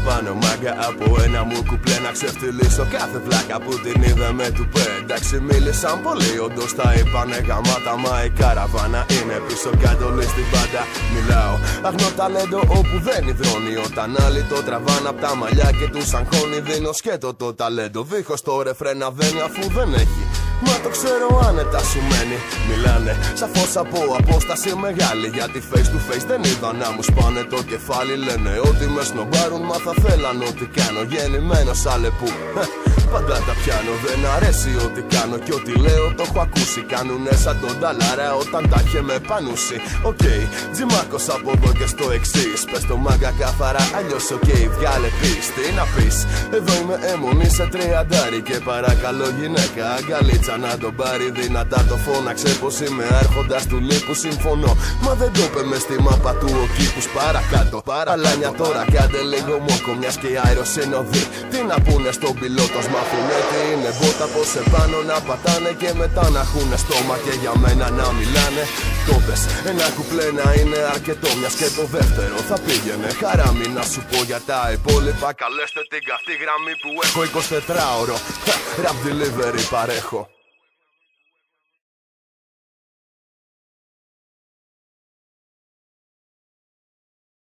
πάνω μάγκα από ένα μου κουπλέ να ξεφτυλίσω κάθε βλάκα που την είδε με τουπέ. Εντάξει μίλησαν πολύ, όντως τα είπανε γαμάτα, μα η καραβάνα είναι πίσω κάτω στην πάντα. Μιλάω αγνό ταλέντο όπου δεν υδρώνει, όταν άλλοι το τραβάν απ' τα μαλλιά και τους αγχώνει. Δίνω σκέτο το ταλέντο, δίχως το ρεφρέ να βαίνει αφού δεν έχει. Μα το ξέρω άνετα σου μένει. Μιλάνε σαφώς από απόσταση μεγάλη, γιατί face to face δεν είδα να μου σπάνε το κεφάλι. Λένε ότι με σνομπάρουν, μα θα θέλαν ό,τι κάνω. Γεννημένος Αλεπού, πάντα τα πιάνω. Δεν αρέσει ό,τι κάνω και ό,τι λέω το έχω ακούσει. Κάνουνε σαν τον Ταλάρα όταν τα είχε με πανούσει. Οκ, τζιμάκος από εδώ και στο εξής. Πες το μάγκα καθαρά, αλλιώς οκ, βγάλε πεις. Τι να πεις, εδώ είμαι αιμονή σε τριαντάρι. Και παρακαλώ γυναίκα αγκαλίτσα να τον πάρει δυνατά, το φώναξε πως είμαι άρχοντας του λίπου. Συμφωνώ, μα δεν το είπε μες στη μάπα του ο κήπους. Παρακάτω, παραλάνια τώρα κάντε λίγο μόκο, μιας και η αέρος είναι οδή. Τι να πούνε στον πιλότος, μάθουνε τι είναι μπότα, πως επάνω να πατάνε και μετά να έχουνε στόμα και για μένα να μιλάνε. Το πες, ένα κουπλέ να είναι αρκετό, μιας και το δεύτερο θα πήγαινε χαράμι. Να σου πω για τα υπόλοιπα, καλέστε την καυτή γραμμή που έχω 24ωρο. Rap delivery παρέχω.